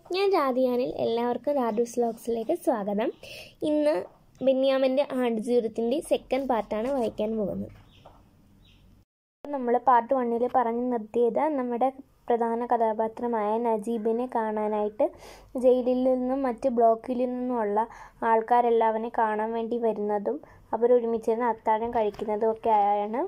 ഞാൻ രാധിയാനിൽ. എല്ലാവർക്കും രാധൂസ് വ്ലോഗ്സിലേക്ക് സ്വാഗതം. ഇന്ന് ബെന്യാമിൻ്റെ ആടുജീവിതത്തിൻ്റെ സെക്കൻഡ് പാർട്ടാണ് വായിക്കാൻ പോകുന്നത്. നമ്മൾ പാർട്ട് 1 പറഞ്ഞു നിർത്തിയത് നമ്മുടെ പ്രധാന കഥാപാത്രമായ നജീബിനെ കാണാനായിട്ട് ജയിലിൽ നിന്നും മറ്റ് ബ്ലോക്കിൽ നിന്നുമുള്ള ആൾക്കാരെല്ലാവരെ കാണാൻ വേണ്ടി വരുന്നതും അവരൊരുമിച്ചിരുന്ന് അത്താഴം കഴിക്കുന്നതും ഒക്കെ ആയാണ്.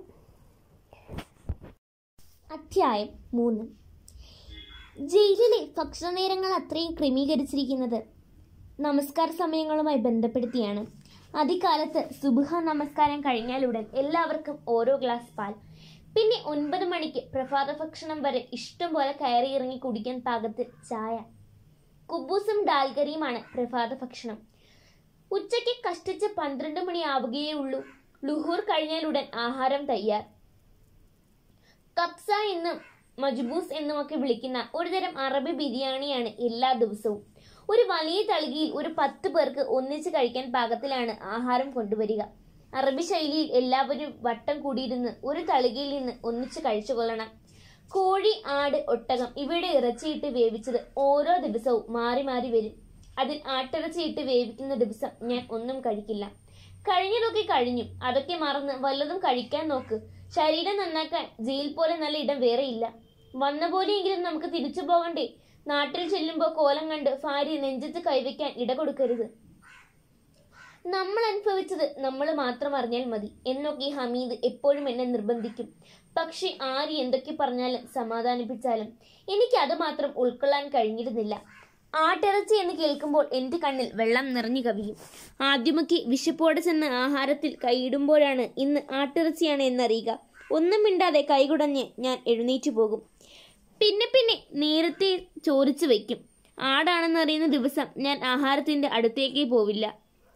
അധ്യായം 3. ജയിലിലെ ഭക്ഷണനേരങ്ങൾ അത്രയും ക്രമീകരിച്ചിരിക്കുന്നത് നമസ്കാര സമയങ്ങളുമായി ബന്ധപ്പെടുത്തിയാണ്. അതികാലത്ത് സുബ്ഹ നമസ്കാരം കഴിഞ്ഞാലുടൻ എല്ലാവർക്കും ഓരോ ഗ്ലാസ് പാൽ, പിന്നെ 9 മണിക്ക് പ്രഭാത ഭക്ഷണം വരെ ഇഷ്ടം പോലെ കയറി ഇറങ്ങി കുടിക്കാൻ പാകത്തിൽ ചായ. കുബൂസും ഡാൽഗറിയുമാണ് പ്രഭാത ഭക്ഷണം. ഉച്ചയ്ക്ക് കഷ്ടിച്ച് 12 മണി ആവുകയേ ഉള്ളൂ. ലുഹൂർ കഴിഞ്ഞാലുടൻ ആഹാരം തയ്യാർ. കബ്സ എന്നും മജ്ബൂസ് എന്നുമൊക്കെ വിളിക്കുന്ന ഒരുതരം അറബി ബിരിയാണിയാണ് എല്ലാ ദിവസവും. ഒരു വലിയ തളികയിൽ ഒരു 10 പേർക്ക് ഒന്നിച്ച് കഴിക്കാൻ പാകത്തിലാണ് ആഹാരം കൊണ്ടുവരിക. അറബി ശൈലിയിൽ എല്ലാവരും വട്ടം കൂടിയിരുന്ന് ഒരു തളികയിൽ നിന്ന് ഒന്നിച്ച് കഴിച്ചുകൊള്ളണം. കോഴി, ആട്, ഒട്ടകം ഇവയുടെ ഇറച്ചിയിട്ട് വേവിച്ചത് ഓരോ ദിവസവും മാറി മാറി വരും. അതിൽ ആട്ടിറച്ചിയിട്ട് വേവിക്കുന്ന ദിവസം ഞാൻ ഒന്നും കഴിക്കില്ല. കഴിഞ്ഞതൊക്കെ കഴിഞ്ഞു, അതൊക്കെ മറന്ന് വല്ലതും കഴിക്കാൻ നോക്ക്. ശരീരം നന്നാക്കാൻ ജയിൽ പോലെ നല്ല ഇടം വേറെയില്ല. വന്ന പോലെയെങ്കിലും നമുക്ക് തിരിച്ചു പോകണ്ടേ? നാട്ടിൽ ചെല്ലുമ്പോൾ കോലം കണ്ട് ഭാര്യ നെഞ്ചത്ത് കൈവയ്ക്കാൻ ഇട കൊടുക്കരുത്. നമ്മൾ അനുഭവിച്ചത് നമ്മൾ മാത്രം അറിഞ്ഞാൽ മതി എന്നൊക്കെ ഹമീദ് എപ്പോഴും എന്നെ നിർബന്ധിക്കും. പക്ഷെ ആര് എന്തൊക്കെ പറഞ്ഞാലും സമാധാനിപ്പിച്ചാലും എനിക്ക് അത് മാത്രം ഉൾക്കൊള്ളാൻ കഴിഞ്ഞിരുന്നില്ല. ആട്ടിറച്ചി എന്ന് കേൾക്കുമ്പോൾ എൻ്റെ കണ്ണിൽ വെള്ളം നിറഞ്ഞു കവിയും. ആദ്യമൊക്കെ വിശപ്പോടെ ചെന്ന് ആഹാരത്തിൽ കൈയിടുമ്പോഴാണ് ഇന്ന് ആട്ടിറച്ചിയാണ് എന്നറിയുക. ഒന്നും മിണ്ടാതെ കൈകുടഞ്ഞ് ഞാൻ എഴുന്നേറ്റ് പോകും. പിന്നെ നേരത്തെ ചോദിച്ചു വയ്ക്കും. ആടാണെന്നറിയുന്ന ദിവസം ഞാൻ ആഹാരത്തിൻ്റെ അടുത്തേക്കേ പോവില്ല.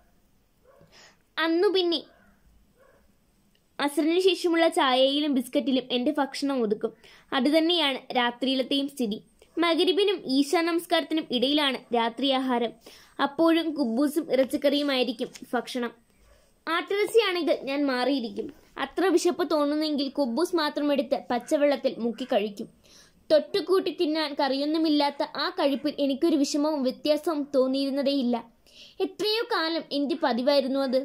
അന്നു പിന്നെ അസറിന് ശേഷമുള്ള ചായയിലും ബിസ്ക്കറ്റിലും എൻ്റെ ഭക്ഷണം ഒതുക്കും. അതുതന്നെയാണ് രാത്രിയിലത്തെയും സ്ഥിതി. മഗ്‌രിബിനും ഈശാ നമസ്കാരത്തിനും ഇടയിലാണ് രാത്രി ആഹാരം. അപ്പോഴും കുബൂസും ഇറച്ചിക്കറിയുമായിരിക്കും ഭക്ഷണം. ആട്ടിറച്ചിയാണെങ്കിൽ ഞാൻ മാറിയിരിക്കും. അത്ര വിശപ്പ് തോന്നുന്നെങ്കിൽ കുബൂസ് മാത്രം എടുത്ത് പച്ചവെള്ളത്തിൽ മുക്കി കഴിക്കും. തൊട്ടുകൂട്ടി തിന്നാൻ കറിയൊന്നുമില്ലാത്ത ആ കഴിപ്പിൽ എനിക്കൊരു വിഷമവും വ്യത്യാസവും തോന്നിയിരുന്നതേയില്ല. എത്രയോ കാലം എൻ്റെ പതിവായിരുന്നു അത്.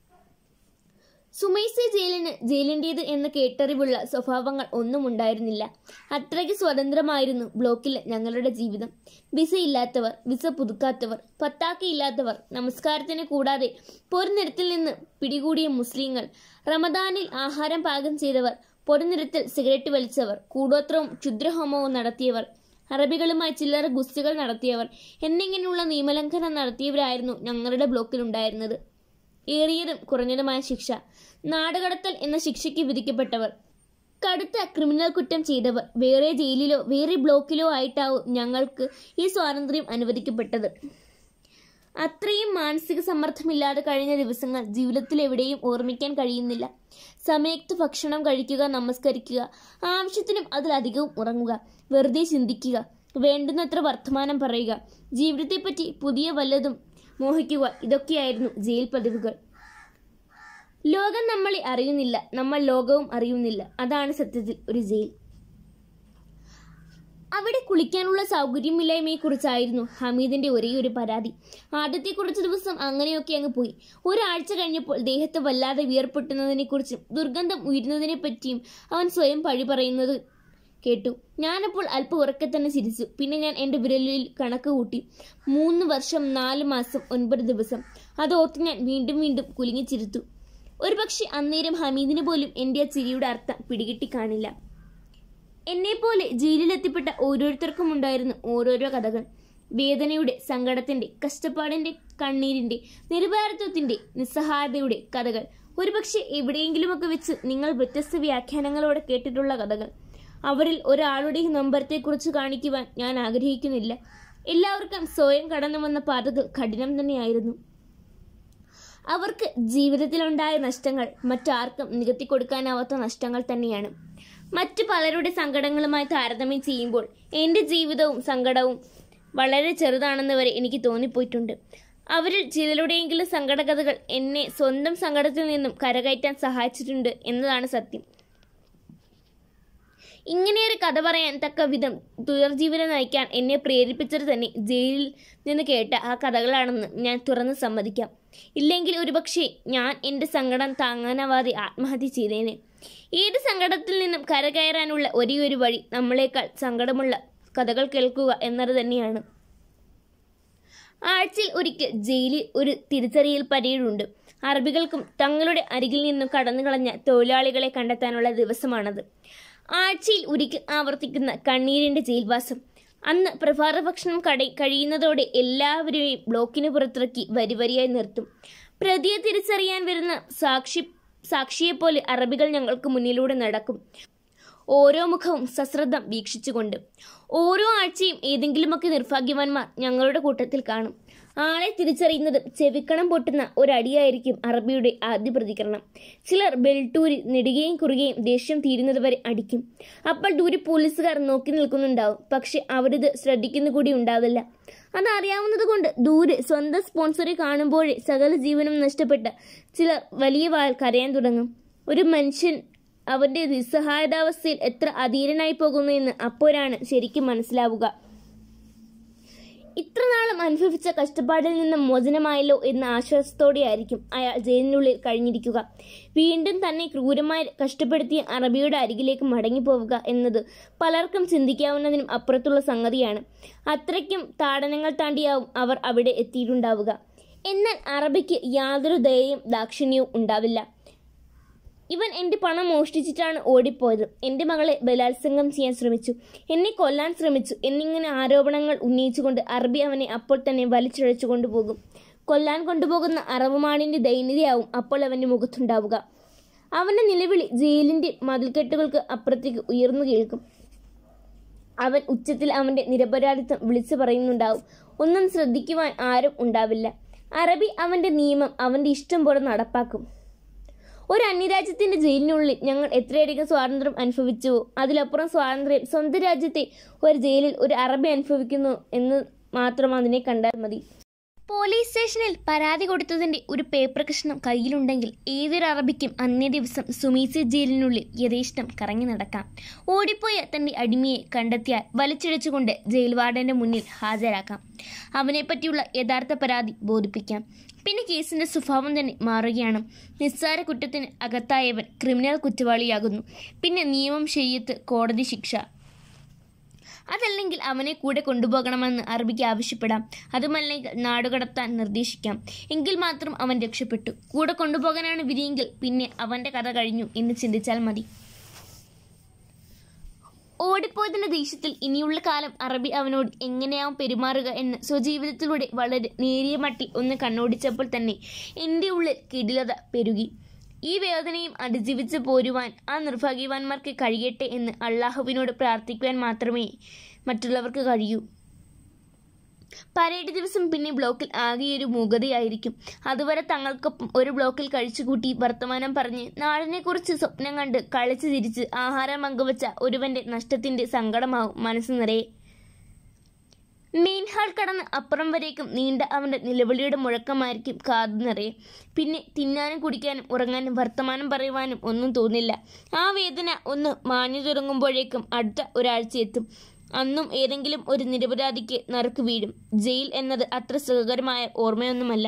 സുമൈസ ജയിലിന് ജയിലിൻ്റേത് എന്ന കേട്ടറിവുള്ള സ്വഭാവങ്ങൾ ഒന്നും ഉണ്ടായിരുന്നില്ല. അത്രയ്ക്ക് സ്വതന്ത്രമായിരുന്നു ബ്ലോക്കിൽ ഞങ്ങളുടെ ജീവിതം. വിസയില്ലാത്തവർ, വിസ പുതുക്കാത്തവർ, പത്താക്കയില്ലാത്തവർ, നമസ്കാരത്തിന് കൂടാതെ പൊരുനിരത്തിൽ നിന്ന് പിടികൂടിയ മുസ്ലിങ്ങൾ, റമദാനിൽ ആഹാരം പാകം ചെയ്തവർ, പൊരുനിരത്തിൽ സിഗരറ്റ് വലിച്ചവർ, കൂടോത്രവും ക്ഷുദ്രഹോമവും നടത്തിയവർ, അറബികളുമായി ചില്ലറ ഗുസ്തികൾ നടത്തിയവർ എന്നിങ്ങനെയുള്ള നിയമലംഘനം നടത്തിയവരായിരുന്നു ഞങ്ങളുടെ ബ്ലോക്കിലുണ്ടായിരുന്നത്. ഏറിയതും കുറഞ്ഞതുമായ ശിക്ഷ, നാടുകടത്തൽ എന്ന ശിക്ഷയ്ക്ക് വിധിക്കപ്പെട്ടവർ, കടുത്ത ക്രിമിനൽ കുറ്റം ചെയ്തവർ വേറെ ജയിലിലോ വേറെ ബ്ലോക്കിലോ ആയിട്ടാവും ഞങ്ങൾക്ക് ഈ സ്വാതന്ത്ര്യം അനുവദിക്കപ്പെട്ടത്. അത്രയും മാനസിക സമ്മർദ്ദമില്ലാതെ കഴിഞ്ഞ ദിവസങ്ങൾ ജീവിതത്തിൽ എവിടെയും ഓർമ്മിക്കാൻ കഴിയുന്നില്ല. സമയത്ത് ഭക്ഷണം കഴിക്കുക, നമസ്കരിക്കുക, ആവശ്യത്തിനും അതിലധികവും ഉറങ്ങുക, വെറുതെ ചിന്തിക്കുക, വേണ്ടുന്നത്ര വർത്തമാനം പറയുക, ജീവിതത്തെപ്പറ്റി പുതിയ വല്ലതും മോഹിക്കുക, ഇതൊക്കെയായിരുന്നു ജയിൽ പതിവുകൾ. ലോകം നമ്മളെ അറിയുന്നില്ല, നമ്മൾ ലോകവും അറിയുന്നില്ല. അതാണ് സത്യത്തിൽ ഒരു ജയിൽ. അവിടെ കുളിക്കാനുള്ള സൗകര്യമില്ലായ്മയെക്കുറിച്ചായിരുന്നു ഹമീദിന്റെ ഒരേയൊരു പരാതി. ആദ്യത്തെ കുറച്ച് ദിവസം അങ്ങനെയൊക്കെ അങ്ങ് പോയി. ഒരാഴ്ച കഴിഞ്ഞപ്പോൾ ദേഹത്ത് വല്ലാതെ വിയർപ്പൊട്ടുന്നതിനെക്കുറിച്ചും ദുർഗന്ധം ഉയരുന്നതിനെ പറ്റിയും അവൻ സ്വയം പഴി പറയുന്നത് കേട്ടു. ഞാനപ്പോൾ അല്പം ഉറക്കെ തന്നെ ചിരിച്ചു. പിന്നെ ഞാൻ എൻ്റെ വിരലിൽ കണക്ക് കൂട്ടി. 3 വർഷം 4 മാസം 9 ദിവസം. അതോർത്ത് ഞാൻ വീണ്ടും വീണ്ടും കുലുങ്ങിച്ചിരുത്തു. ഒരുപക്ഷെ അന്നേരം ഹമീദിന് പോലും എൻ്റെ ആ ചിരിയുടെ അർത്ഥം പിടികിട്ടി കാണില്ല. എന്നെപ്പോലെ ജയിലിലെത്തിപ്പെട്ട ഓരോരുത്തർക്കും ഉണ്ടായിരുന്നു ഓരോരോ കഥകൾ. വേദനയുടെ, സങ്കടത്തിൻ്റെ, കഷ്ടപ്പാടിൻ്റെ, കണ്ണീരിൻ്റെ, നിരുപാരത്വത്തിൻ്റെ, നിസ്സഹായതയുടെ കഥകൾ. ഒരുപക്ഷെ എവിടെയെങ്കിലുമൊക്കെ വെച്ച് നിങ്ങൾ വ്യത്യസ്ത വ്യാഖ്യാനങ്ങളോടെ കേട്ടിട്ടുള്ള കഥകൾ. അവരിൽ ഒരാളുടെ നൊമ്പരത്തെക്കുറിച്ച് കാണിക്കുവാൻ ഞാൻ ആഗ്രഹിക്കുന്നില്ല. എല്ലാവർക്കും സ്വയം കടന്നു വന്ന പാതകൾ കഠിനം തന്നെയായിരുന്നു. അവർക്ക് ജീവിതത്തിലുണ്ടായ നഷ്ടങ്ങൾ മറ്റാർക്കും നികത്തിക്കൊടുക്കാനാവാത്ത നഷ്ടങ്ങൾ തന്നെയാണ്. മറ്റു പലരുടെ സങ്കടങ്ങളുമായി താരതമ്യം ചെയ്യുമ്പോൾ എൻ്റെ ജീവിതവും സങ്കടവും വളരെ ചെറുതാണെന്ന് വരെ എനിക്ക് തോന്നിപ്പോയിട്ടുണ്ട്. അവരിൽ ചിലരുടെയെങ്കിലും സങ്കടകഥകൾ എന്നെ സ്വന്തം സങ്കടത്തിൽ നിന്നും കരകയറ്റാൻ സഹായിച്ചിട്ടുണ്ട് എന്നതാണ് സത്യം. ഇങ്ങനെയൊരു കഥ പറയാൻ തക്ക വിധം തുടർജീവനം നയിക്കാൻ എന്നെ പ്രേരിപ്പിച്ചത് തന്നെ ജയിലിൽ നിന്ന് കേട്ട ആ കഥകളാണെന്ന് ഞാൻ തുറന്ന് സമ്മതിക്കാം. ഇല്ലെങ്കിൽ ഒരുപക്ഷെ ഞാൻ എൻ്റെ സങ്കടം താങ്ങാനാവാതെ ആത്മഹത്യ ചെയ്തേനെ. ഏത് സങ്കടത്തിൽ നിന്നും കരകയറാനുള്ള ഒരേയൊരു വഴി നമ്മളെക്കാൾ സങ്കടമുള്ള കഥകൾ കേൾക്കുക എന്നത് തന്നെയാണ്. ആഴ്ചയിൽ ഒരിക്കൽ ജയിലിൽ ഒരു തിരിച്ചറിയൽ പരേഡുണ്ട്. അറബികൾക്കും തങ്ങളുടെ അരികിൽ നിന്നും കടന്നു കളഞ്ഞ തൊഴിലാളികളെ കണ്ടെത്താനുള്ള ദിവസമാണത്. ആഴ്ചയിൽ ഒരിക്കൽ ആവർത്തിക്കുന്ന കണ്ണീരിൻ്റെ ജയിൽവാസം. അന്ന് പ്രഭാത ഭക്ഷണം കഴിയുന്നതോടെ എല്ലാവരെയും ബ്ലോക്കിന് പുറത്തിറക്കി വരിവരിയായി നിർത്തും. പ്രതിയെ തിരിച്ചറിയാൻ വരുന്ന സാക്ഷിയെപ്പോലെ അറബികൾ ഞങ്ങൾക്ക് മുന്നിലൂടെ നടക്കും, ഓരോ മുഖവും സശ്രദ്ധം വീക്ഷിച്ചുകൊണ്ട്. ഓരോ ആഴ്ചയും ഏതെങ്കിലുമൊക്കെ നിർഭാഗ്യവാന്മാർ ഞങ്ങളുടെ കൂട്ടത്തിൽ കാണും. ആളെ തിരിച്ചറിയുന്നതും ചെവിക്കണം പൊട്ടുന്ന ഒരടിയായിരിക്കും അറബിയുടെ ആദ്യ പ്രതികരണം. ചിലർ ബെൽറ്റൂരി നെടുകയും കുറുകയും ദേഷ്യം തീരുന്നതുവരെ അടിക്കും. അപ്പോൾ ദൂരെ പോലീസുകാർ നോക്കി നിൽക്കുന്നുണ്ടാവും. പക്ഷെ അവരിത് ശ്രദ്ധിക്കുന്നു കൂടി ഉണ്ടാവില്ല. അതറിയാവുന്നത് കൊണ്ട് ദൂരെ സ്വന്തം സ്പോൺസറെ കാണുമ്പോഴേ സകല ജീവനും നഷ്ടപ്പെട്ട ചിലർ വലിയ വാൽ കരയാൻ തുടങ്ങും. ഒരു മനുഷ്യൻ അവൻ്റെ നിസ്സഹായതാവസ്ഥയിൽ എത്ര അധീരനായി പോകുന്നു എന്ന് അപ്പോഴാണ് ശരിക്കും മനസ്സിലാവുക. ഇത്ര നാളും അനുഭവിച്ച കഷ്ടപ്പാടിൽ നിന്നും മോചനമായല്ലോ എന്ന ആശ്വാസത്തോടെയായിരിക്കും അയാൾ ജയിലിനുള്ളിൽ കഴിഞ്ഞിരിക്കുക. വീണ്ടും തന്നെ ക്രൂരമായി കഷ്ടപ്പെടുത്തിയ അറബിയുടെ അരികിലേക്ക് മടങ്ങിപ്പോവുക എന്നത് പലർക്കും ചിന്തിക്കാവുന്നതിനും അപ്പുറത്തുള്ള സംഗതിയാണ്. അത്രയ്ക്കും താടനങ്ങൾ താണ്ടിയാവും അവർ അവിടെ എത്തിയിട്ടുണ്ടാവുക. എന്നാൽ അറബിക്ക് യാതൊരു ദയയും ദാക്ഷിണ്യവും ഉണ്ടാവില്ല. ഇവൻ എൻ്റെ പണം മോഷ്ടിച്ചിട്ടാണ് ഓടിപ്പോയത്, എൻ്റെ മകളെ ബലാത്സംഗം ചെയ്യാൻ ശ്രമിച്ചു, എന്നെ കൊല്ലാൻ ശ്രമിച്ചു എന്നിങ്ങനെ ആരോപണങ്ങൾ ഉന്നയിച്ചുകൊണ്ട് അറബി അവനെ അപ്പോൾ തന്നെ വലിച്ചിഴച്ചു കൊണ്ടുപോകും. കൊല്ലാൻ കൊണ്ടുപോകുന്ന അറവുമാണിൻ്റെ ദൈന്യതയാവും അപ്പോൾ അവൻ്റെ മുഖത്തുണ്ടാവുക. അവൻ്റെ നിലവിളി ജയിലിൻ്റെ മതിൽക്കെട്ടുകൾക്ക് അപ്പുറത്തേക്ക് ഉയർന്നു കേൾക്കും. അവൻ ഉച്ചത്തിൽ അവൻ്റെ നിരപരാധിത്വം വിളിച്ചു പറയുന്നുണ്ടാവും. ഒന്നും ശ്രദ്ധിക്കുവാൻ ആരും ഉണ്ടാവില്ല. അറബി അവൻ്റെ നിയമം അവൻ്റെ ഇഷ്ടം പോലെ നടപ്പാക്കും. ഒരു അന്യരാജ്യത്തിൻ്റെ ജയിലിനുള്ളിൽ ഞങ്ങൾ എത്രയധികം സ്വാതന്ത്ര്യം അനുഭവിച്ചുവോ അതിലപ്പുറം സ്വാതന്ത്ര്യം സ്വന്തം രാജ്യത്തെ ഒരു ജയിലിൽ ഒരു അറബി അനുഭവിക്കുന്നു എന്ന് മാത്രം അതിനെ കണ്ടാൽ മതി. പോലീസ് സ്റ്റേഷനിൽ പരാതി കൊടുത്തതിൻ്റെ ഒരു പേപ്പർ കഷ്ണം കയ്യിലുണ്ടെങ്കിൽ ഏതൊരു അറബിക്കും അന്നേ ദിവസം സുമീസി ജയിലിനുള്ളിൽ യഥേഷ്ടം കറങ്ങി നടക്കാം. ഓടിപ്പോയ തൻ്റെ അടിമയെ കണ്ടെത്തിയാൽ വലിച്ചിഴച്ചുകൊണ്ട് ജയിൽ വാർഡൻ്റെ മുന്നിൽ ഹാജരാക്കാം. അവനെപ്പറ്റിയുള്ള യഥാർത്ഥ പരാതി ബോധിപ്പിക്കാം. പിന്നെ കേസിൻ്റെ സ്വഭാവം തന്നെ മാറുകയാണ്. നിസ്സാര കുറ്റത്തിന് അകത്തായവൻ ക്രിമിനൽ കുറ്റവാളിയാകുന്നു. പിന്നെ നിയമം ശരിയത്ത് കോടതി ശിക്ഷ. അതല്ലെങ്കിൽ അവനെ കൂടെ കൊണ്ടുപോകണമെന്ന് അറബിക്ക് ആവശ്യപ്പെടാം. അതുമല്ലെങ്കിൽ നാടുകടത്താൻ നിർദ്ദേശിക്കാം. എങ്കിൽ മാത്രം അവൻ രക്ഷപ്പെട്ടു. കൂടെ കൊണ്ടുപോകാനാണ് വിധിയെങ്കിൽ പിന്നെ അവൻ്റെ കഥ കഴിഞ്ഞു എന്ന് ചിന്തിച്ചാൽ മതി. ഓടിപ്പോയതിൻ്റെ ദേഷ്യത്തിൽ ഇനിയുള്ള കാലം അറബി അവനോട് എങ്ങനെയാവും പെരുമാറുക എന്ന് സ്വജീവിതത്തിലൂടെ വളരെ നേരിയ മട്ടിൽ ഒന്ന് കണ്ണോടിച്ചപ്പോൾ തന്നെ എൻ്റെ ഉള്ളിൽ കിടിലത പെരുകി. ഈ വേദനയും അതിജീവിച്ച് പോരുവാൻ ആ നിർഭാഗ്യവാന്മാർക്ക് കഴിയട്ടെ എന്ന് അള്ളാഹുവിനോട് പ്രാർത്ഥിക്കുവാൻ മാത്രമേ മറ്റുള്ളവർക്ക് കഴിയൂ. പരേഡ് ദിവസം പിന്നെ ബ്ലോക്കിൽ ആകെയൊരു മൂകതയായിരിക്കും. അതുവരെ തങ്ങൾക്കൊപ്പം ഒരു ബ്ലോക്കിൽ കഴിച്ചുകൂട്ടി വർത്തമാനം പറഞ്ഞ് നാടിനെക്കുറിച്ച് സ്വപ്നം കണ്ട് കളിച്ചു ചിരിച്ച് ആഹാരം പങ്കുവച്ച ഒരുവൻ്റെ നഷ്ടത്തിൻ്റെ സങ്കടമാവും മനസ്സ് നിറയെ. മെയിൻ ഹാൾ കടന്ന് അപ്പുറം വരേക്കും നീണ്ട അവൻ്റെ നിലവിളിയുടെ മുഴക്കമായിരിക്കും കാതു നിറയെ. പിന്നെ തിന്നാനും കുടിക്കാനും ഉറങ്ങാനും വർത്തമാനം പറയുവാനും ഒന്നും തോന്നില്ല. ആ വേദന ഒന്ന് മാഞ്ഞു തുടങ്ങുമ്പോഴേക്കും അടുത്ത ഒരാഴ്ച എത്തും. അന്നും ഏതെങ്കിലും ഒരു നിരപരാധിക്ക് നറുക്ക് വീഴും. ജയിൽ എന്നത് അത്ര സുഖകരമായ ഓർമ്മയൊന്നുമല്ല.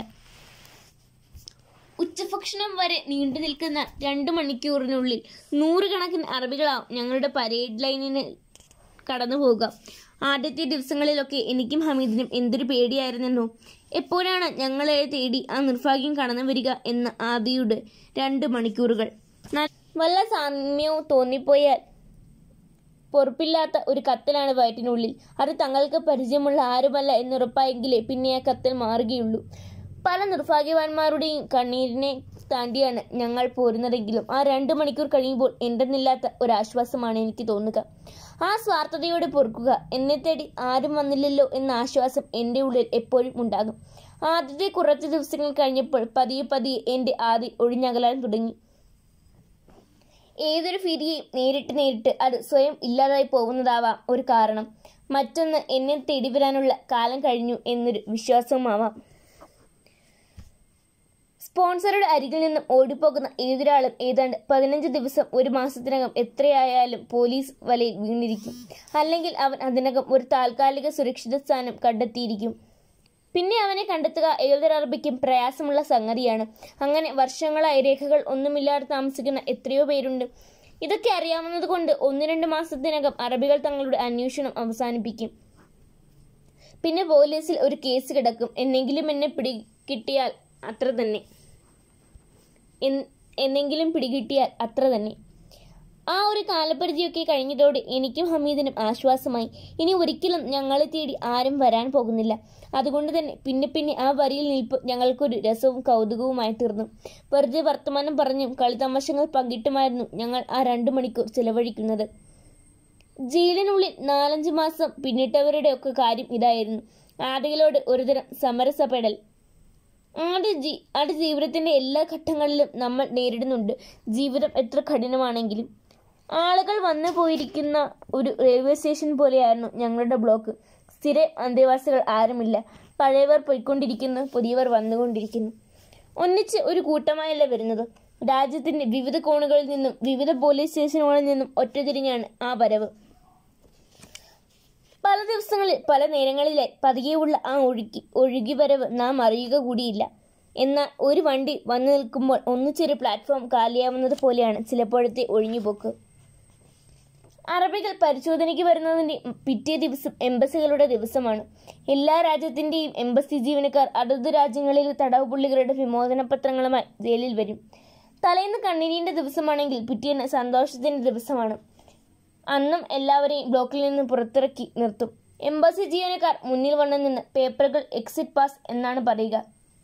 ഉച്ചഭക്ഷണം വരെ നീണ്ടു നിൽക്കുന്ന 2 മണിക്കൂറിനുള്ളിൽ 100 കണക്കിന് അറബികളാവും ഞങ്ങളുടെ പരേഡ് ലൈനിന് കടന്നു പോവുക. ആദ്യത്തെ ദിവസങ്ങളിലൊക്കെ എനിക്കും ഹമീദിനും എന്തൊരു പേടിയായിരുന്നെന്നോ. എപ്പോഴാണ് ഞങ്ങളെ തേടി ആ നിർഭാഗ്യം കടന്നു വരിക എന്ന ആദിയുടെ 2 മണിക്കൂറുകൾ. വല്ല സാമ്യവും തോന്നിപ്പോയാൽ പൊറുപ്പില്ലാത്ത ഒരു കത്തലാണ് വയറ്റിനുള്ളിൽ. അത് തങ്ങൾക്ക് പരിചയമുള്ള ആരുമല്ല എന്നുറപ്പായെങ്കിലേ പിന്നെ ആ കത്തൽ മാറുകയുള്ളൂ. പല നിർഭാഗ്യവാന്മാരുടെയും കണ്ണീരിനെ താണ്ടിയാണ് ഞങ്ങൾ പോരുന്നതെങ്കിലും ആ 2 മണിക്കൂർ കഴിയുമ്പോൾ എന്തെന്നില്ലാത്ത ഒരാശ്വാസമാണ് എനിക്ക് തോന്നുക. ആ സ്വാർത്ഥതയോടെ പൊറുക്കുക. എന്നെ തേടി ആരും വന്നില്ലല്ലോ എന്ന ആശ്വാസം എൻ്റെ ഉള്ളിൽ എപ്പോഴും ഉണ്ടാകും. ആദ്യത്തെ കുറച്ച് ദിവസങ്ങൾ കഴിഞ്ഞപ്പോൾ പതിയെ പതിയെ എൻ്റെ ആദി ഒഴിഞ്ഞകലാൻ തുടങ്ങി. ഏതൊരു ഭീതിയെയും നേരിട്ട് അത് സ്വയം ഇല്ലാതായി പോകുന്നതാവാം ഒരു കാരണം. മറ്റൊന്ന് എന്നെ തേടി വരാനുള്ള കാലം കഴിഞ്ഞു എന്നൊരു വിശ്വാസവുമാവാം. സ്പോൺസറുടെ അരികിൽ നിന്നും ഓടിപ്പോകുന്ന ഏതൊരാളും ഏതാണ്ട് 15 ദിവസം 1 മാസത്തിനകം എത്രയായാലും പോലീസ് വലയിൽ വീണിരിക്കും. അല്ലെങ്കിൽ അവൻ അതിനകം ഒരു താൽക്കാലിക സുരക്ഷിത സ്ഥാനം കണ്ടെത്തിയിരിക്കും. പിന്നെ അവനെ കണ്ടെത്തുക ഏതൊരു അറബിക്കും പ്രയാസമുള്ള സംഗതിയാണ്. അങ്ങനെ വർഷങ്ങളായി രേഖകൾ ഒന്നുമില്ലാതെ താമസിക്കുന്ന എത്രയോ പേരുണ്ട്. ഇതൊക്കെ അറിയാവുന്നത് കൊണ്ട് 1-2 മാസത്തിനകം അറബികൾ തങ്ങളുടെ അന്വേഷണം അവസാനിപ്പിക്കും. പിന്നെ പോലീസിൽ ഒരു കേസ് കിടക്കും. എന്നെങ്കിലും എന്നെ പിടികിട്ടിയാൽ അത്ര തന്നെ. ആ ഒരു കാലപരിധിയൊക്കെ കഴിഞ്ഞതോടെ എനിക്കും ഹമീദിനും ആശ്വാസമായി. ഇനി ഒരിക്കലും ഞങ്ങളെ തേടി ആരും വരാൻ പോകുന്നില്ല. അതുകൊണ്ട് തന്നെ പിന്നെ ആ വരിയിൽ നിൽപ്പ് ഞങ്ങൾക്കൊരു രസവും കൗതുകവുമായി തീർന്നു. വെറുതെ വർത്തമാനം പറഞ്ഞും കളിതമാശകൾ പങ്കിട്ടുമായിരുന്നു ഞങ്ങൾ ആ 2 മണിക്കൂർ ചെലവഴിക്കുന്നത്. ജയിലിനുള്ളിൽ 4-5 മാസം പിന്നിട്ടവരുടെ ഒക്കെ കാര്യം ഇതായിരുന്നു. ആദികളോട് ഒരുതരം സമരസപ്പെടൽ. ആദ്യ ജീവിതത്തിന്റെ എല്ലാ ഘട്ടങ്ങളിലും നമ്മൾ നേരിടുന്നുണ്ട്. ജീവിതം എത്ര കഠിനമാണെങ്കിലും. ആളുകൾ വന്നു പോയിരിക്കുന്ന ഒരു റെയിൽവേ സ്റ്റേഷൻ പോലെയായിരുന്നു ഞങ്ങളുടെ ബ്ലോക്ക്. സ്ഥിര അന്തേവാസികൾ ആരുമില്ല. പഴയവർ പോയിക്കൊണ്ടിരിക്കുന്നു, പുതിയവർ വന്നുകൊണ്ടിരിക്കുന്നു. ഒന്നിച്ച് ഒരു കൂട്ടമായല്ല വരുന്നത്. രാജ്യത്തിന്റെ വിവിധ കോണുകളിൽ നിന്നും വിവിധ പോലീസ് സ്റ്റേഷനുകളിൽ നിന്നും ഒറ്റതിരിഞ്ഞാണ് ആ വരവ്. പല ദിവസങ്ങളിൽ പല നേരങ്ങളിലായി പതിയെയുള്ള ആ ഒഴുകി വരവ് നാം അറിയുക കൂടിയില്ല. എന്നാൽ ഒരു വണ്ടി വന്നു നിൽക്കുമ്പോൾ ഒന്നിച്ചൊരു പ്ലാറ്റ്ഫോം കാലിയാവുന്നത് പോലെയാണ് ചിലപ്പോഴത്തെ ഒഴിഞ്ഞുപോക്ക്. അറബികൾ പരിശോധനയ്ക്ക് വരുന്നതിന്റെ പിറ്റേ ദിവസം എംബസികളുടെ ദിവസമാണ്. എല്ലാ രാജ്യത്തിന്റെയും എംബസി ജീവനക്കാർ അതത് രാജ്യങ്ങളിലെ തടവുപുള്ളികളുടെ വിമോചന പത്രങ്ങളുമായി ജയിലിൽ വരും. തലേന്ന് കണ്ണീരിന്റെ ദിവസമാണെങ്കിൽ പിറ്റേന്ന് സന്തോഷത്തിന്റെ ദിവസമാണ്. അന്നും എല്ലാവരെയും ബ്ലോക്കിൽ നിന്ന് പുറത്തിറക്കി നിർത്തും. എംബസി ജീവനക്കാർ മുന്നിൽ വന്നു നിന്ന് പേപ്പറുകൾ എക്സിറ്റ് പാസ് എന്നാണ് പറയുക.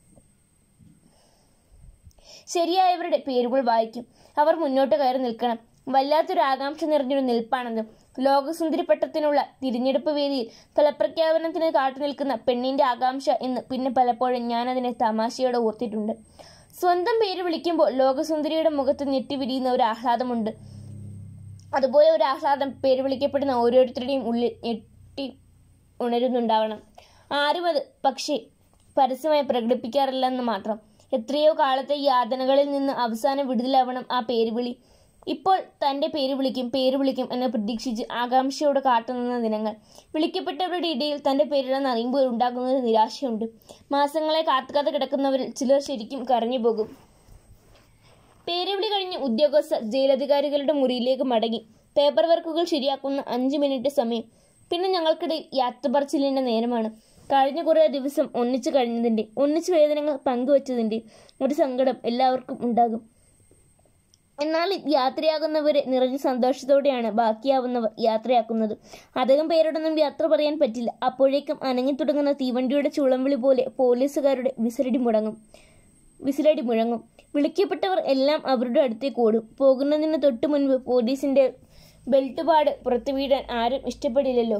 ശരിയായവരുടെ പേരുകൾ വായിക്കും. അവർ മുന്നോട്ട് കയറി നിൽക്കണം. വല്ലാത്തൊരു ആകാംക്ഷ നിറഞ്ഞൊരു നിൽപ്പാണത്. ലോകസുന്ദരി പട്ടത്തിനുള്ള തിരഞ്ഞെടുപ്പ് വേദിയിൽ ഫലപ്രഖ്യാപനത്തിന് കാത്തു നിൽക്കുന്ന പെണ്ണിന്റെ ആകാംക്ഷ എന്ന് പിന്നെ പലപ്പോഴും ഞാനതിനെ തമാശയോടെ ഓർത്തിട്ടുണ്ട്. സ്വന്തം പേര് വിളിക്കുമ്പോൾ ലോകസുന്ദരിയുടെ മുഖത്ത് ഞെട്ടിവിരിയുന്ന ഒരു ആഹ്ലാദമുണ്ട്. അതുപോലെ ഒരു ആഹ്ലാദം പേര് വിളിക്കപ്പെടുന്ന ഓരോരുത്തരുടെയും ഉള്ളിൽ ഞെട്ടി ഉണരുന്നുണ്ടാവണം. ആരും അത് പക്ഷേ പരസ്യമായി പ്രകടിപ്പിക്കാറില്ലെന്ന് മാത്രം. എത്രയോ കാലത്തെ യാതനകളിൽ നിന്ന് അവസാനം വിടുതലാവണം ആ പേരുവിളി. ഇപ്പോൾ തന്റെ പേര് വിളിക്കും എന്ന് പ്രതീക്ഷിച്ച് ആകാംക്ഷയോടെ കാത്തുനിന്ന ദിനങ്ങൾ. വിളിക്കപ്പെട്ടവരുടെ ഇടയിൽ തന്റെ പേരിലെന്ന് അറിയുമ്പോൾ ഉണ്ടാകുന്നത് നിരാശയുണ്ട്. മാസങ്ങളെ കാത്തുകാതെ കിടക്കുന്നവരിൽ ചിലർ ശരിക്കും കരഞ്ഞു പോകും. പേരുവിളി കഴിഞ്ഞ് ഉദ്യോഗസ്ഥർ ജയിലധികാരികളുടെ മുറിയിലേക്ക് മടങ്ങി. പേപ്പർ വർക്കുകൾ ശരിയാക്കുന്ന 5 മിനിറ്റ് സമയം. പിന്നെ ഞങ്ങൾക്കിടയിൽ യാത്രപറച്ചിലിന്റെ നേരമാണ്. കഴിഞ്ഞ കുറേ ദിവസം ഒന്നിച്ചു കഴിഞ്ഞതിന്റെ, ഒന്നിച്ചു വേദനകൾ പങ്കുവച്ചതിന്റെ ഒരു സങ്കടം എല്ലാവർക്കും ഉണ്ടാകും. എന്നാൽ യാത്രയാകുന്നവരെ നിറഞ്ഞ സന്തോഷത്തോടെയാണ് ബാക്കിയാവുന്നവർ യാത്രയാക്കുന്നത്. അധികം പേരോടൊന്നും യാത്ര പറയാൻ പറ്റില്ല. അപ്പോഴേക്കും അനങ്ങി തുടങ്ങുന്ന തീവണ്ടിയുടെ ചുളംവിളി പോലെ പോലീസുകാരുടെ വിസിലടി മുഴങ്ങും. വിളിക്കപ്പെട്ടവർ എല്ലാം അവരുടെ അടുത്തേക്ക് ഓടും. പോകുന്നതിന് തൊട്ടു മുൻപ് പോലീസിന്റെ ബെൽറ്റ് പാട് പുറത്തു വീഴാൻ ആരും ഇഷ്ടപ്പെടില്ലല്ലോ.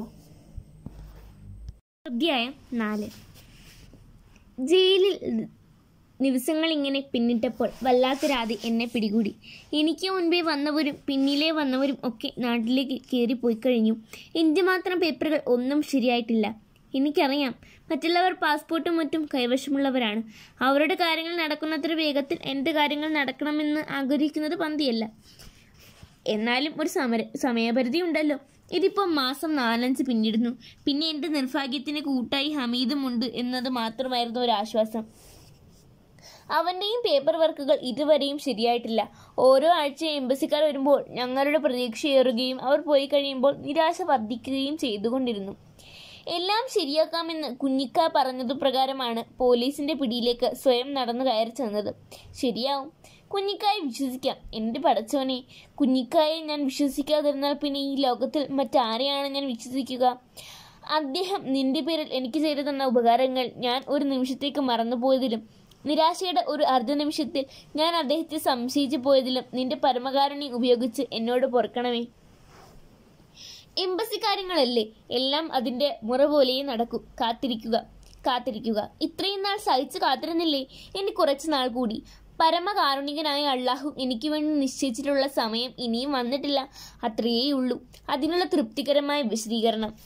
അധ്യായം 4. ജയിലിൽ ദിവസങ്ങൾ ഇങ്ങനെ പിന്നിട്ടപ്പോൾ വല്ലാത്തൊരാതി എന്നെ പിടികൂടി. എനിക്ക് മുൻപേ വന്നവരും പിന്നിലെ വന്നവരും ഒക്കെ നാട്ടിലേക്ക് കയറിപ്പോയി കഴിഞ്ഞു. എൻ്റെ മാത്രം പേപ്പറുകൾ ഒന്നും ശരിയായിട്ടില്ല. എനിക്കറിയാം, മറ്റുള്ളവർ പാസ്പോർട്ടും മറ്റും കൈവശമുള്ളവരാണ്. അവരുടെ കാര്യങ്ങൾ നടക്കുന്നത്ര വേഗത്തിൽ എൻ്റെ കാര്യങ്ങൾ നടക്കണമെന്ന് ആഗ്രഹിക്കുന്നത് പന്തിയല്ല. എന്നാലും ഒരു സമയപരിധി ഉണ്ടല്ലോ. ഇതിപ്പോൾ മാസം 4-5 പിന്നിടുന്നു. പിന്നെ എൻ്റെ നിർഭാഗ്യത്തിന് കൂട്ടായി ഹമീദും ഉണ്ട് എന്നത് മാത്രമായിരുന്നു ഒരാശ്വാസം. അവൻ്റെയും പേപ്പർ വർക്കുകൾ ഇതുവരെയും ശരിയായിട്ടില്ല. ഓരോ ആഴ്ചയും എംബസിക്കാർ വരുമ്പോൾ ഞങ്ങളുടെ പ്രതീക്ഷയേറുകയും അവർ പോയി കഴിയുമ്പോൾ നിരാശ വർദ്ധിക്കുകയും ചെയ്തുകൊണ്ടിരുന്നു. എല്ലാം ശരിയാക്കാമെന്ന് കുഞ്ഞിക്ക പറഞ്ഞതുപ്രകാരമാണ് പോലീസിന്റെ പിടിയിലേക്ക് സ്വയം നടന്നു കയറി ചെന്നത്. ശരിയാവും, കുഞ്ഞിക്കായെ വിശ്വസിക്കാം. എൻ്റെ പടച്ചോനെ, കുഞ്ഞിക്കായെ ഞാൻ വിശ്വസിക്കാതിരുന്നാൽ പിന്നെ ഈ ലോകത്തിൽ മറ്റാരെയാണ് ഞാൻ വിശ്വസിക്കുക? അദ്ദേഹം നിന്റെ പേരിൽ എനിക്ക് ചെയ്തു തന്ന ഉപകാരങ്ങൾ ഞാൻ ഒരു നിമിഷത്തേക്ക് മറന്നുപോയതിലും നിരാശയുടെ ഒരു അർദ്ധനിമിഷത്തിൽ ഞാൻ അദ്ദേഹത്തെ സംശയിച്ചു പോയതിലും നിന്റെ പരമകാരുണ്യം ഉപയോഗിച്ച് എന്നോട് പൊറുക്കണമേ. എംബസി കാര്യങ്ങളല്ലേ, എല്ലാം അതിന്റെ മുറ പോലെയും നടക്കൂ. കാത്തിരിക്കുക. ഇത്രയും നാൾ സഹിച്ച് കാത്തിരുന്നില്ലേ? ഇനി കുറച്ചു നാൾ കൂടി. പരമകാരുണികനായ അള്ളാഹു എനിക്ക് വേണ്ടി നിശ്ചയിച്ചിട്ടുള്ള സമയം ഇനിയും വന്നിട്ടില്ല. അത്രയേ ഉള്ളൂ. അതിനുള്ള തൃപ്തികരമായ വിശദീകരണം.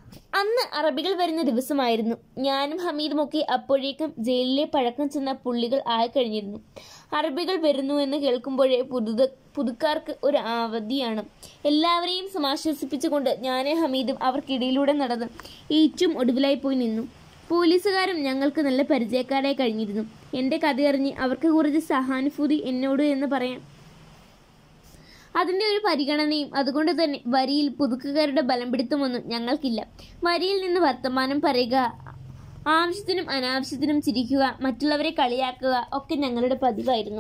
അന്ന് അറബികൾ വരുന്ന ദിവസമായിരുന്നു. ഞാനും ഹമീദുമൊക്കെ അപ്പോഴേക്കും ജയിലിലെ പഴക്കം ചെന്ന പുള്ളികൾ ആയിക്കഴിഞ്ഞിരുന്നു. അറബികൾ വരുന്നുവെന്ന് കേൾക്കുമ്പോഴേ പുതുക്കാർക്ക് ഒരു അവധിയാണ്. എല്ലാവരെയും സമാശ്വസിപ്പിച്ചുകൊണ്ട് ഞാനും ഹമീദും അവർക്കിടയിലൂടെ നടന്ന് ഏറ്റവും ഒടുവിലായി പോയി നിന്നു. പോലീസുകാരും ഞങ്ങൾക്ക് നല്ല പരിചയക്കാരായി കഴിഞ്ഞിരുന്നു. എൻ്റെ കഥയറിഞ്ഞ് അവർക്ക് കുറച്ച് സഹാനുഭൂതി എന്നോട് എന്ന് പറയാം. അതിൻ്റെ ഒരു പരിഗണനയും. അതുകൊണ്ട് തന്നെ വരിയിൽ പുതുക്കുകാരുടെ ബലം പിടുത്തമൊന്നും ഞങ്ങൾക്കില്ല. വരിയിൽ നിന്ന് വർത്തമാനം പറയുക, ആവശ്യത്തിനും അനാവശ്യത്തിനും ചിരിക്കുക, മറ്റുള്ളവരെ കളിയാക്കുക ഒക്കെ ഞങ്ങളുടെ പതിവായിരുന്നു.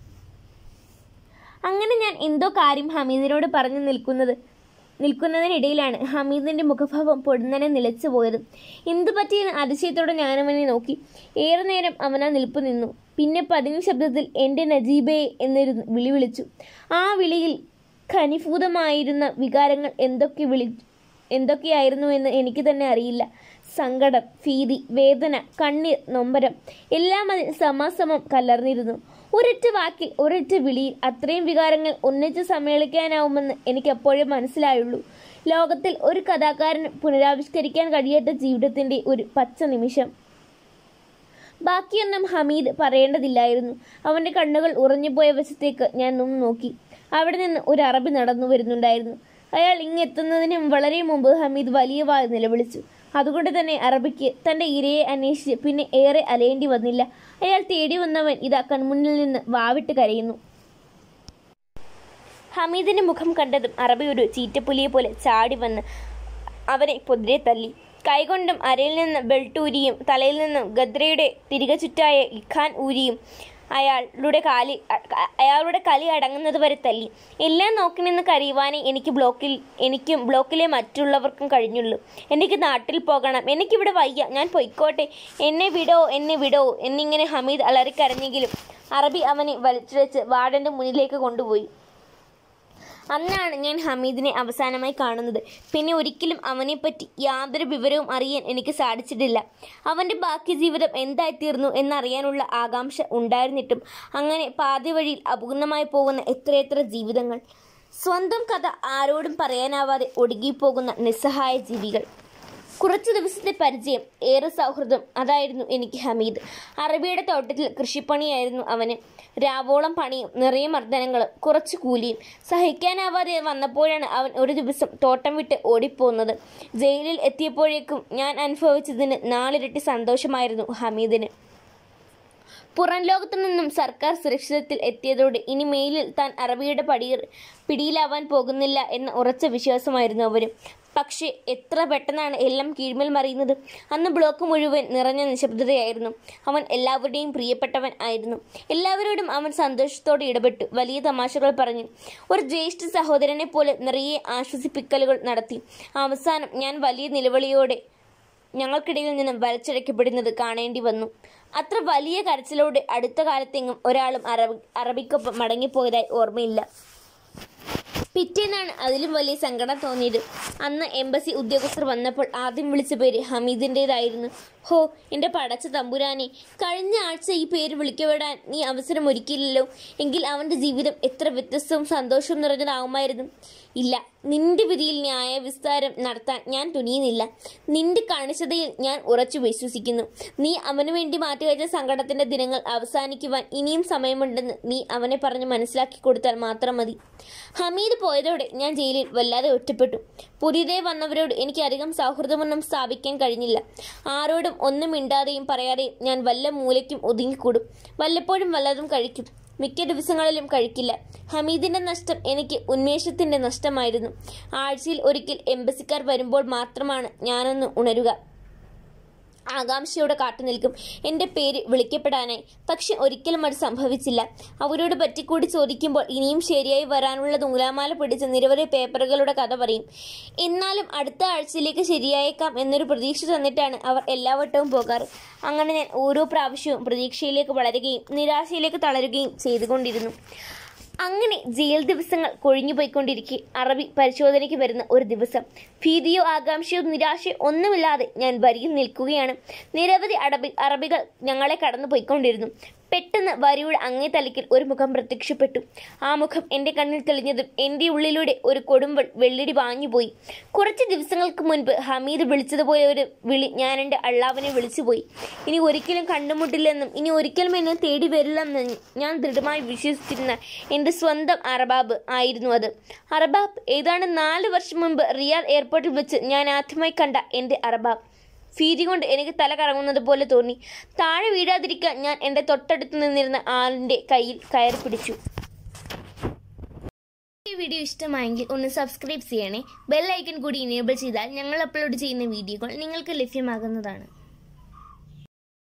അങ്ങനെ ഞാൻ എന്തോ കാര്യം ഹമീദിനോട് പറഞ്ഞു നിൽക്കുന്നതിനിടയിലാണ് ഹമീദിന്റെ മുഖഭാവം പൊടുന്നനെ നിലച്ചു പോയത്. എന്തു പറ്റിയെന്ന് അതിശയത്തോടെ ഞാനവനെ നോക്കി. ഏറെ നേരം അവനാ നിൽപ്പ് നിന്നു. പിന്നെ പതിഞ്ഞ ശബ്ദത്തിൽ എൻ്റെ നജീബേ എന്നൊരു വിളി വിളിച്ചു. ആ വിളിയിൽ ഘനീഭൂതമായിരുന്ന വികാരങ്ങൾ എന്തൊക്കെയായിരുന്നു എന്ന് എനിക്ക് തന്നെ അറിയില്ല. സങ്കടം, ഭീതി, വേദന, കണ്ണീർ, നൊമ്പരം എല്ലാം അതിൽ സമാസമം കലർന്നിരുന്നു. ഒരൊറ്റ വാക്കിൽ, ഒരൊറ്റ വിളിയിൽ അത്രയും വികാരങ്ങൾ ഒന്നിച്ച് സമ്മേളിക്കാനാവുമെന്ന് എനിക്ക് അപ്പോഴേ മനസ്സിലായുള്ളൂ. ലോകത്തിൽ ഒരു കഥാകാരന് പുനരാവിഷ്കരിക്കാൻ കഴിയാത്ത ജീവിതത്തിൻ്റെ ഒരു പച്ച നിമിഷം. ബാക്കിയൊന്നും ഹമീദ് പറയേണ്ടതില്ലായിരുന്നു. അവൻ്റെ കണ്ണുകൾ ഉറഞ്ഞുപോയ വശത്തേക്ക് ഞാൻ ഒന്ന് നോക്കി. അവിടെ നിന്ന് ഒരു അറബി നടന്നു വരുന്നുണ്ടായിരുന്നു. അയാൾ ഇങ്ങെത്തുന്നതിനും വളരെ മുമ്പ് ഹമീദ് വലിയ വായ് നിലവിളിച്ചു. അതുകൊണ്ട് തന്നെ അറബിക്ക് തൻ്റെ ഇരയെ അന്വേഷിച്ച് പിന്നെ ഏറെ അലയേണ്ടി വന്നില്ല. അയാൾ തേടി വന്നവൻ ഇതാ കൺമുന്നിൽ നിന്ന് വാവിട്ട് കരയുന്നു. ഹമീദിന്റെ മുഖം കണ്ടതും അറബി ഒരു ചീറ്റപ്പുലിയെ പോലെ ചാടി വന്ന് അവനെ പൊതിരെ തല്ലി. കൈകൊണ്ടും അരയിൽ നിന്ന് ബെൽറ്റ് ഊരിയും തലയിൽ നിന്നും ഗദ്രയുടെ തിരികെ ചുറ്റായ ഇഖാൻ ഊരിയും അയാളുടെ കലി അടങ്ങുന്നത് വരെ തല്ലി. എല്ലാം നോക്കി നിന്ന് കരയുവാനേ എനിക്കും ബ്ലോക്കിലെ മറ്റുള്ളവർക്കും കഴിഞ്ഞുള്ളൂ. എനിക്ക് നാട്ടിൽ പോകണം, എനിക്കിവിടെ വയ്യ, ഞാൻ പൊയ്ക്കോട്ടെ, എന്നെ വിടോ എന്നിങ്ങനെ ഹമീദ് അലറിക്കരഞ്ഞെങ്കിലും അറബി അവനെ വലിച്ചിഴച്ച് വാർഡന്റെ മുന്നിലേക്ക് കൊണ്ടുപോയി. അന്നാണ് ഞാൻ ഹമീദിനെ അവസാനമായി കാണുന്നത്. പിന്നെ ഒരിക്കലും അവനെപ്പറ്റി യാതൊരു വിവരവും അറിയാൻ എനിക്ക് സാധിച്ചിട്ടില്ല. അവൻ്റെ ബാക്കി ജീവിതം എന്തായിത്തീർന്നു എന്നറിയാനുള്ള ആകാംക്ഷ ഉണ്ടായിരുന്നിട്ടും അങ്ങനെ പാതി വഴിയിൽ അപൂർണമായി പോകുന്ന എത്രയെത്ര ജീവിതങ്ങൾ. സ്വന്തം കഥ ആരോടും പറയാനാവാതെ ഒടുങ്ങിപ്പോകുന്ന നിസ്സഹായ ജീവികൾ. കുറച്ചു ദിവസത്തെ പരിചയം, ഏറെ സൗഹൃദം, അതായിരുന്നു എനിക്ക് ഹമീദ്. അറബിയുടെ തോട്ടത്തിൽ കൃഷിപ്പണിയായിരുന്നു അവന്. രാവോളം പണിയും നിറയെ മർദ്ദനങ്ങളും കുറച്ച് കൂലിയും. സഹിക്കാനാവാതെ വന്നപ്പോഴാണ് അവൻ ഒരു ദിവസം തോട്ടം വിട്ട് ഓടിപ്പോകുന്നത്. ജയിലിൽ എത്തിയപ്പോഴേക്കും ഞാൻ അനുഭവിച്ചതിന് 4 ഇരട്ടി സന്തോഷമായിരുന്നു ഹമീദിന്. പുറം ലോകത്തു നിന്നും സർക്കാർ സുരക്ഷിതത്തിൽ എത്തിയതോടെ ഇനി മേലിൽ താൻ അറബിയുടെ പിടിയിലാവാൻ പോകുന്നില്ല എന്ന ഉറച്ച വിശ്വാസമായിരുന്നു അവന്. പക്ഷേ എത്ര പെട്ടെന്നാണ് എല്ലാം കീഴ്മേൽ മറിയുന്നത്. അന്ന് ബ്ലോക്ക് മുഴുവൻ നിറഞ്ഞ നിശബ്ദതയായിരുന്നു. അവൻ എല്ലാവരുടെയും പ്രിയപ്പെട്ടവൻ ആയിരുന്നു. എല്ലാവരോടും അവൻ സന്തോഷത്തോടെ ഇടപെട്ടു, വലിയ തമാശകൾ പറഞ്ഞു, ഒരു ജ്യേഷ്ഠ സഹോദരനെ പോലെ നിറയെ ആശ്വസിപ്പിക്കലുകൾ നടത്തി. അവസാനം ഞാൻ വലിയ നിലവിളിയോടെ ഞങ്ങൾക്കിടയിൽ നിന്നും വലിച്ചഴക്കപ്പെടുന്നത് കാണേണ്ടി വന്നു. അത്ര വലിയ കരച്ചിലോടെ അടുത്ത കാലത്തെങ്ങും ഒരാളും അറബിക്കൊപ്പം മടങ്ങിപ്പോയതായി ഓർമ്മയില്ല. പിറ്റേന്നാണ് അതിലും വലിയ സങ്കടം തോന്നിയത്. അന്ന് എംബസി ഉദ്യോഗസ്ഥർ വന്നപ്പോൾ ആദ്യം വിളിച്ച പേര് ഹമീദിൻ്റേതായിരുന്നു. ഹോ, എൻ്റെ പടച്ച തമ്പുരാനെ, കഴിഞ്ഞ ആഴ്ച ഈ പേര് വിളിക്കപ്പെടാൻ നീ അവസരം ഒരുക്കിയില്ലല്ലോ. എങ്കിൽ അവൻ്റെ ജീവിതം എത്ര വ്യത്യസ്തവും സന്തോഷവും നിറഞ്ഞതാവുമായിരുന്നു. ഇല്ല, നിന്റെ വിധിയിൽ ന്യായ വിസ്താരം നടത്താൻ ഞാൻ തുനിയുന്നില്ല. നിന്റെ കണിശതയിൽ ഞാൻ ഉറച്ചു വിശ്വസിക്കുന്നു. നീ അവനു വേണ്ടി മാറ്റിവെച്ച സങ്കടത്തിന്റെ ദിനങ്ങൾ അവസാനിക്കുവാൻ ഇനിയും സമയമുണ്ടെന്ന് നീ അവനെ പറഞ്ഞ് മനസ്സിലാക്കി കൊടുത്താൽ മാത്രം മതി. ഹമീദ് പോയതോടെ ഞാൻ ജയിലിൽ വല്ലാതെ ഒറ്റപ്പെട്ടു. പുതിയതായി വന്നവരോട് എനിക്ക് അധികം സൗഹൃദമൊന്നും സ്ഥാപിക്കാൻ കഴിഞ്ഞില്ല. ആരോടും ഒന്നും മിണ്ടാതെയും പറയാതെയും ഞാൻ വല്ല മൂലയ്ക്കും ഒതുങ്ങിക്കൂടും. വല്ലപ്പോഴും വല്ലതും കഴിക്കും, മിക്ക ദിവസങ്ങളിലും കഴിക്കില്ല. ഹമീദിന്റെ നഷ്ടം എനിക്ക് ഉന്മേഷത്തിന്റെ നഷ്ടമായിരുന്നു. ആഴ്ചയിൽ ഒരിക്കൽ എംബസിക്കാർ വരുമ്പോൾ മാത്രമാണ് ഞാനൊന്ന് ഉണരുക. ആകാംക്ഷയോടെ കാത്തുനിൽക്കും എൻ്റെ പേര് വിളിക്കപ്പെടാനായി. പക്ഷെ ഒരിക്കലും അത് സംഭവിച്ചില്ല. അവരോട് പറ്റിക്കൂടി ചോദിക്കുമ്പോൾ ഇനിയും ശരിയായി വരാനുള്ള നൂലാമാല പിടിച്ച് നിരവധി പേപ്പറുകളുടെ കഥ പറയും. എന്നാലും അടുത്ത ആഴ്ചയിലേക്ക് ശരിയായേക്കാം എന്നൊരു പ്രതീക്ഷ തന്നിട്ടാണ് അവർ എല്ലാ വട്ടവും പോകാറ്. അങ്ങനെ ഞാൻ ഓരോ പ്രാവശ്യവും പ്രതീക്ഷയിലേക്ക് വളരുകയും നിരാശയിലേക്ക് തളരുകയും ചെയ്തുകൊണ്ടിരുന്നു. അങ്ങനെ ജയിൽ ദിവസങ്ങൾ കൊഴിഞ്ഞുപോയിക്കൊണ്ടിരിക്കെ അറബി പരിശോധനയ്ക്ക് വരുന്ന ഒരു ദിവസം, ഭീതിയോ ആകാംക്ഷയോ നിരാശയോ ഒന്നുമില്ലാതെ ഞാൻ വരിയിൽ നിൽക്കുകയാണ്. നിരവധി അറബികൾ ഞങ്ങളെ കടന്നു പോയിക്കൊണ്ടിരുന്നു. പെട്ടെന്ന് വരിയുടെ അങ്ങേ തലയ്ക്കിൽ ഒരു മുഖം പ്രത്യക്ഷപ്പെട്ടു. ആ മുഖം എൻ്റെ കണ്ണിൽ തെളിഞ്ഞതും എൻ്റെ ഉള്ളിലൂടെ ഒരു കൊടുമ്പൾ വെള്ളിടി പാഞ്ഞുപോയി. കുറച്ച് ദിവസങ്ങൾക്ക് മുൻപ് ഹമീദ് വിളിച്ചതുപോലെ ഒരു വിളി ഞാൻ എൻ്റെ അള്ളാവിനെ വിളിച്ചുപോയി. ഇനി ഒരിക്കലും കണ്ടുമുട്ടില്ലെന്നും ഇനി ഒരിക്കലും എന്നെ തേടി വരില്ലെന്നും ഞാൻ ദൃഢമായി വിശ്വസിച്ചിരുന്ന എൻ്റെ സ്വന്തം അർബാബ് ആയിരുന്നു അത്. അർബാബ്, ഏതാണ്ട് 4 വർഷം മുൻപ് റിയാദ് എയർപോർട്ടിൽ വെച്ച് ഞാൻ ആദ്യമായി കണ്ട എൻ്റെ അർബാബ്. ഭീതി കൊണ്ട് എനിക്ക് തല കറങ്ങുന്നത് പോലെ തോന്നി. താഴെ വീഴാതിരിക്കാൻ ഞാൻ എൻ്റെ തൊട്ടടുത്ത് നിന്നിരുന്ന ആളിൻ്റെ കയ്യിൽ കയറി പിടിച്ചു. ഈ വീഡിയോ ഇഷ്ടമായെങ്കിൽ ഒന്ന് സബ്സ്ക്രൈബ് ചെയ്യണേ. ബെൽ ഐക്കൺ കൂടി ഇനേബിൾ ചെയ്താൽ ഞങ്ങൾ അപ്ലോഡ് ചെയ്യുന്ന വീഡിയോകൾ നിങ്ങൾക്ക് ലഭ്യമാകുന്നതാണ്.